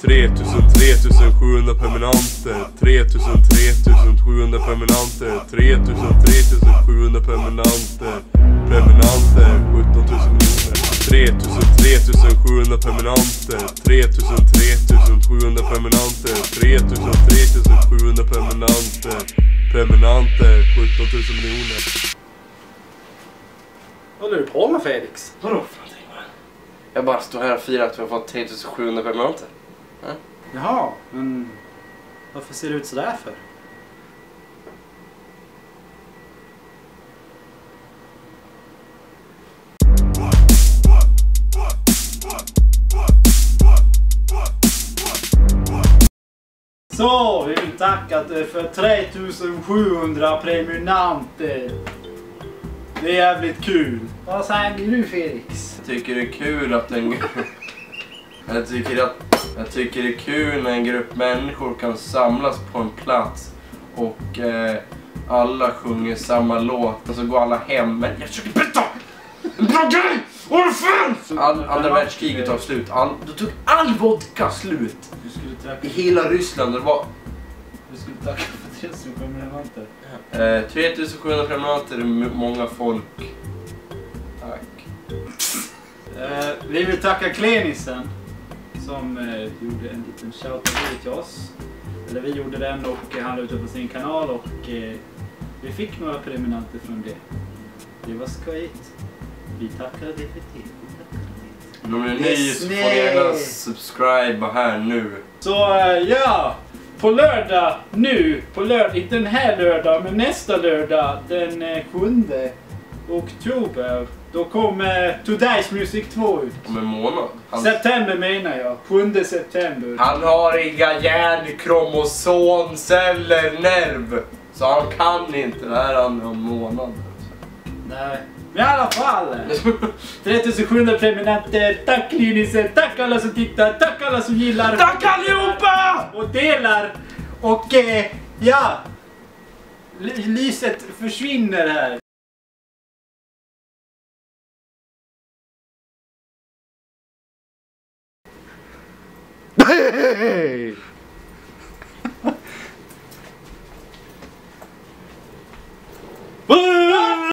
3700 permanenter. 3700 permanenter. 3700 permanenter. Permanenter 17 000 miljoner. 3700 permanenter. 3700 permanenter. 3700 permanenter. Permanenter 17 000 miljoner. Vad håller du på med, Felix? Vadå för någonting? Jag bara står här och firar att vi har fått 3700 permanenter. Ja? Jaha, men varför ser det ut sådär för? Så, vi vill tacka för 3700 prenumeranter. Det är jävligt kul. Vad säger du, Felix? Jag tycker det är kul att jag tycker det är kul när en grupp människor kan samlas på en plats och alla sjunger samma låt och så går alla hem. Men jag försöker berätta! En bra grej! Vad fan! Andra världskriget tar slut. Då tog all vodka slut. Du skulle tacka, I hela Ryssland. Det var du skulle tacka för 3700 prenumeranter. 3700 prenumeranter är många folk. Tack. Vi vill tacka Klenisen som gjorde en liten shout-out till oss. Eller vi gjorde den och han la ut på sin kanal och vi fick några prenumeranter från det. Det var skojigt. Vi tackar det för det. Om du är ny så får ni gärna subscribe här nu. Så ja, på lördag nu, inte den här lördag men nästa lördag den 7 oktober. Då kommer Today's Music 2 ut. Om en månad. September menar jag, 7 september. Han har inga hjärnkromosomceller nerv. Så han kan inte det här om en månad. Nej, men i alla fall. 3700 prenumeranter, tack Klenisen, tack alla som tittar, tack alla som gillar. Tack allihopa! Och delar. Och ja, lyset försvinner här. Hey!